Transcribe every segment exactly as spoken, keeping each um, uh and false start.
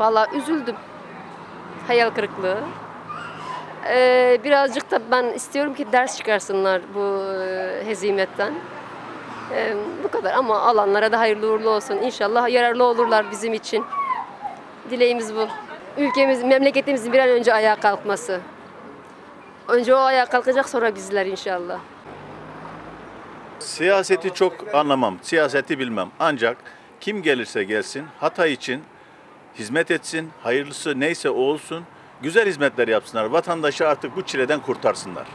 Vallahi üzüldüm. Hayal kırıklığı. Ee, birazcık da ben istiyorum ki ders çıkarsınlar bu e, hezimetten. Ee, bu kadar ama alanlara da hayırlı uğurlu olsun. İnşallah yararlı olurlar bizim için. Dileğimiz bu. Ülkemiz, memleketimizin bir an önce ayağa kalkması. Önce o ayağa kalkacak, sonra bizler inşallah. Siyaseti çok anlamam, siyaseti bilmem. Ancak kim gelirse gelsin Hatay için hizmet etsin, hayırlısı neyse o olsun, güzel hizmetler yapsınlar. Vatandaşı artık bu çileden kurtarsınlar.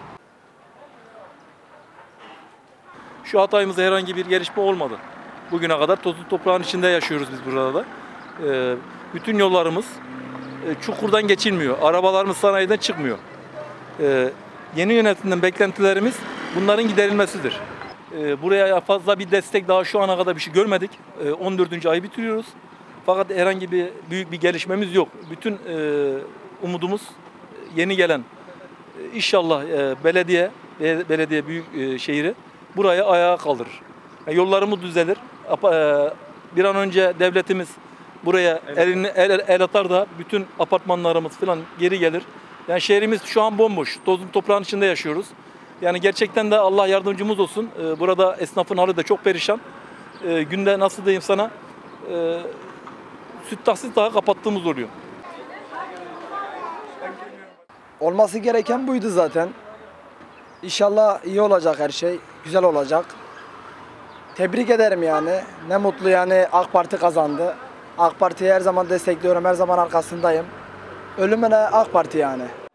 Şu Hatay'ımızda herhangi bir gelişme olmadı. Bugüne kadar tozlu toprağın içinde yaşıyoruz biz burada da. Ee, bütün yollarımız e, çukurdan geçilmiyor. Arabalarımız sanayiden çıkmıyor. Ee, yeni yönetimden beklentilerimiz bunların giderilmesidir. Ee, buraya fazla bir destek daha şu ana kadar bir şey görmedik. Ee, on dördüncü ayı bitiriyoruz. Fakat herhangi bir büyük bir gelişmemiz yok. Bütün e, umudumuz yeni gelen e, inşallah e, belediye, be, belediye büyük e, şehri burayı ayağa kaldırır. Yani yollarımız düzelir. E, bir an önce devletimiz buraya evet. elini, el, el atar da bütün apartmanlarımız falan geri gelir. Yani şehrimiz şu an bomboş. Tozun toprağın içinde yaşıyoruz. Yani gerçekten de Allah yardımcımız olsun. E, burada esnafın hali de çok perişan. E, günde nasıl diyeyim sana e, süt tahsis daha kapattığımız oluyor. Olması gereken buydu zaten. İnşallah iyi olacak her şey. Güzel olacak. Tebrik ederim yani. Ne mutlu yani AK Parti kazandı. AK Parti'yi her zaman destekliyorum. Her zaman arkasındayım. Ölümüne AK Parti yani.